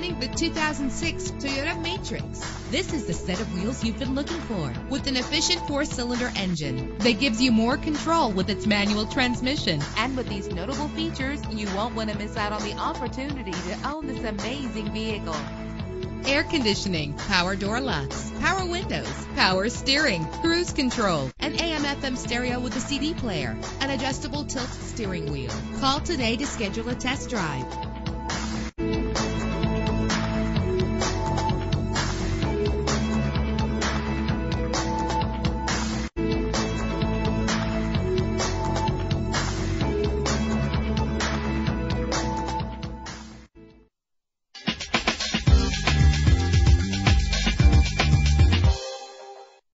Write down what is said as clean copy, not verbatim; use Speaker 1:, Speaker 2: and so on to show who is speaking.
Speaker 1: Presenting the 2006 Toyota Matrix. This is the set of wheels you've been looking for, with an efficient 4-cylinder engine that gives you more control with its manual transmission. And with these notable features, you won't want to miss out on the opportunity to own this amazing vehicle. Air conditioning, power door locks, power windows, power steering, cruise control, an AM/FM stereo with a CD player, an adjustable tilt steering wheel. Call today to schedule a test drive.